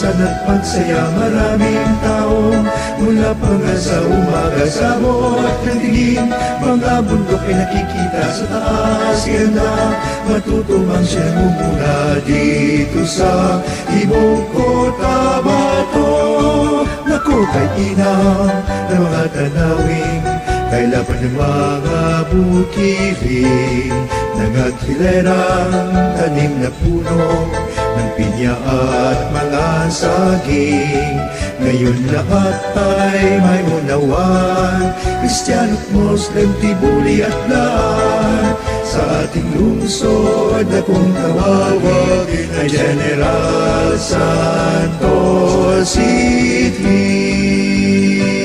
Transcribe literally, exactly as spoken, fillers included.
kaayusan at pagsaya. Maraming tao mula pa nga sa umaga sa bawat ng dilim. Mga bundok ay nakikita sa taas, ganda matutumang siya mumula dito sa Ibong Cotabato. Naku, kay inang ng mga tanawing kailapan ng mga bukiling, nagaghilerang tanim na puno ng pinya at mga saging. Ngayon lahat ay may unawan, Kristiyano at Muslim, Tibuli at Laan. Sa ating lungsod akong tawagin ay General Santos City.